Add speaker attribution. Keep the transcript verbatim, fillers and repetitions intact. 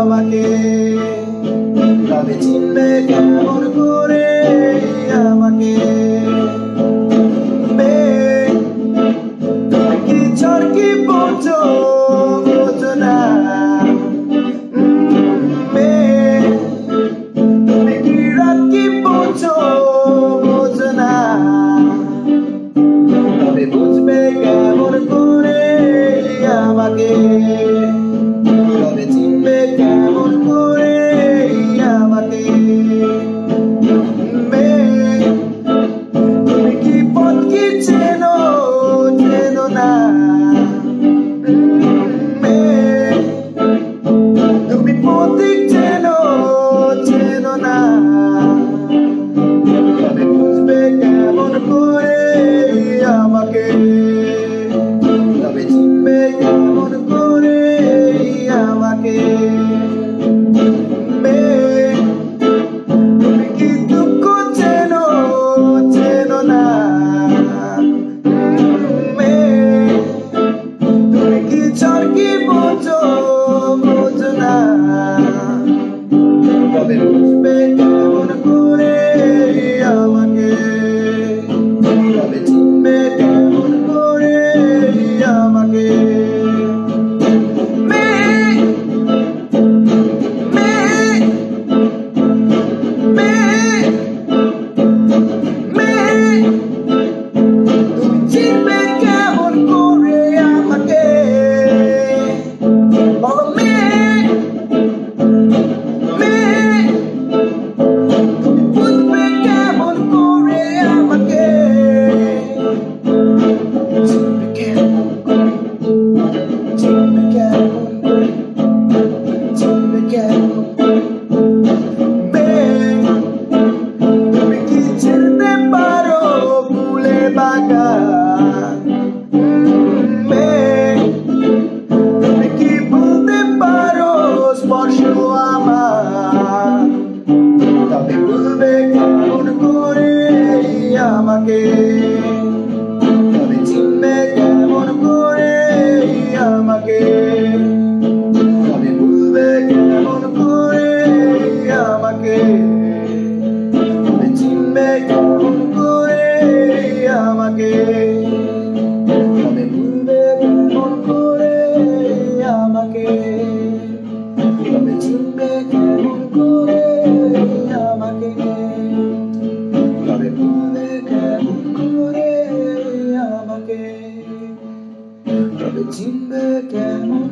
Speaker 1: আমাকে, তবে চিনবে কেমন করে আমাকে। তুমি কি ঝড় কি বোঝো বোঝো না, তুমি কি রাত কি বোঝো বোঝো না, তবে বুঝবে কেমন করে আমাকে, তবে চিনবে কেমন করে আমাকে। তুমি কি পথ কি চেনো চেনো না, তুমি পথিক চেনো চেনো না, তবে বুঝবে কেমন করে আমাকে, তবে চিনবে কেমন করে আমাকে। তুমি কি দুঃখ চেনো চেনো না, তুমি কি ঝড় কি বোঝো বোঝো না, তবে বুঝবে কেমন করে আমাকে, তবে চিনবে কেমন করে আমাকে। তুমি চিনবে কেমন করে আমাকে, বলো মেয়ে মেয়ে, তুমি বুঝবে কেমন করে আমাকে, চিনবে কেমন করে, চিনবে কেমন করে, চিনবে কেমন করে। তুমি কি চিনতে পারো ফুলে বাগান, তুমি কি বলতে পারো স্পর্শ আমার, তবে বলবে কেমন করে আমাকে, তবে চিনবে কেমন করে আমাকে, তবে বলবে কেমন করে আমাকে, তবে চিনবে কেমন করে আমাকে, তবে বলবে কেমন করে আমাকে, তবে চিনবে কেমন করে আমাকে, তবে বলবে কেমন করে আমাকে, তবে চিনবে কেমন